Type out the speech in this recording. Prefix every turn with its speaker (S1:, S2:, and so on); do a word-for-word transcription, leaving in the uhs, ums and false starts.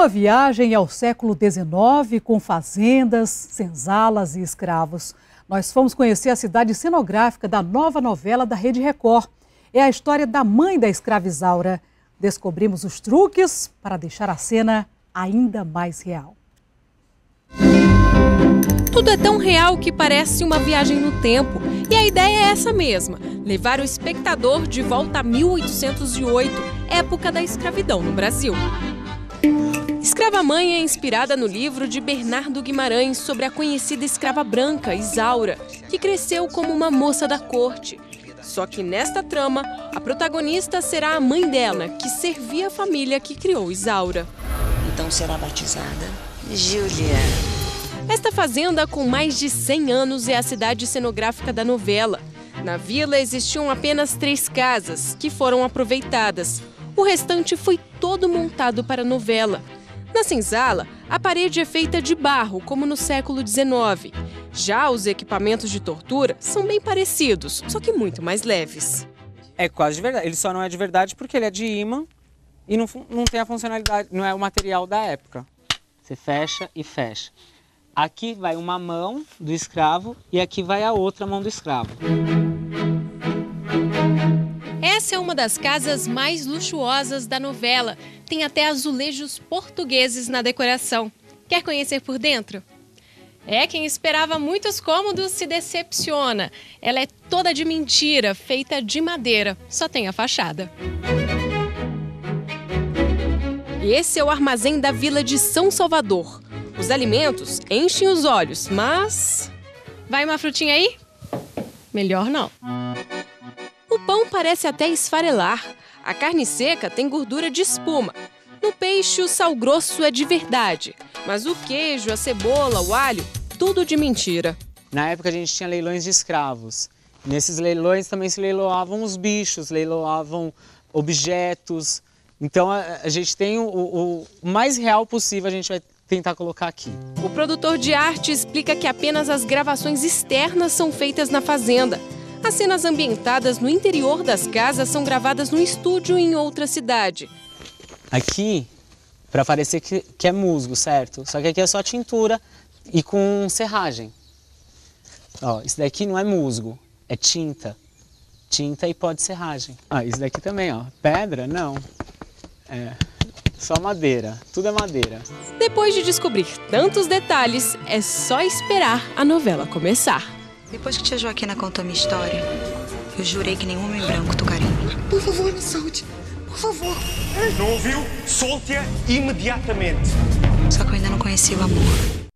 S1: Uma viagem ao século dezenove com fazendas, senzalas e escravos. Nós fomos conhecer a cidade cenográfica da nova novela da Rede Record. É a história da mãe da escrava Isaura. Descobrimos os truques para deixar a cena ainda mais real.
S2: Tudo é tão real que parece uma viagem no tempo. E a ideia é essa mesma, levar o espectador de volta a mil oitocentos e oito, época da escravidão no Brasil. Escrava Mãe é inspirada no livro de Bernardo Guimarães sobre a conhecida escrava branca, Isaura, que cresceu como uma moça da corte. Só que nesta trama, a protagonista será a mãe dela, que servia a família que criou Isaura.
S3: Então será batizada Júlia.
S2: Esta fazenda, com mais de cem anos, é a cidade cenográfica da novela. Na vila existiam apenas três casas, que foram aproveitadas. O restante foi todo montado para a novela. Na senzala, a parede é feita de barro, como no século dezenove. Já os equipamentos de tortura são bem parecidos, só que muito mais leves.
S4: É quase de verdade. Ele só não é de verdade porque ele é de imã e não, não tem a funcionalidade, não é o material da época. Você fecha e fecha. Aqui vai uma mão do escravo e aqui vai a outra mão do escravo.
S2: Essa é uma das casas mais luxuosas da novela. Tem até azulejos portugueses na decoração. Quer conhecer por dentro? É, quem esperava muitos cômodos se decepciona. Ela é toda de mentira, feita de madeira. Só tem a fachada. Esse é o armazém da Vila de São Salvador. Os alimentos enchem os olhos, mas... Vai uma frutinha aí? Melhor não. O pão parece até esfarelar. A carne seca tem gordura de espuma. No peixe, o sal grosso é de verdade. Mas o queijo, a cebola, o alho, tudo de mentira.
S4: Na época a gente tinha leilões de escravos. Nesses leilões também se leiloavam os bichos, leiloavam objetos. Então a, a gente tem o, o, o mais real possível, a gente vai tentar colocar aqui.
S2: O produtor de arte explica que apenas as gravações externas são feitas na fazenda. As cenas ambientadas no interior das casas são gravadas num estúdio em outra cidade.
S4: Aqui, para parecer que, que é musgo, certo? Só que aqui é só tintura e com serragem. Ó, isso daqui não é musgo, é tinta. Tinta e pó de serragem. Ah, isso daqui também, ó. Pedra? Não. É só madeira. Tudo é madeira.
S2: Depois de descobrir tantos detalhes, é só esperar a novela começar.
S3: Depois que tia Joaquina contou minha história, eu jurei que nenhum homem branco tocaria em mim.
S5: Por favor, me solte. Por favor. Não ouviu? Solte-a imediatamente.
S3: Só que eu ainda não conheci o amor.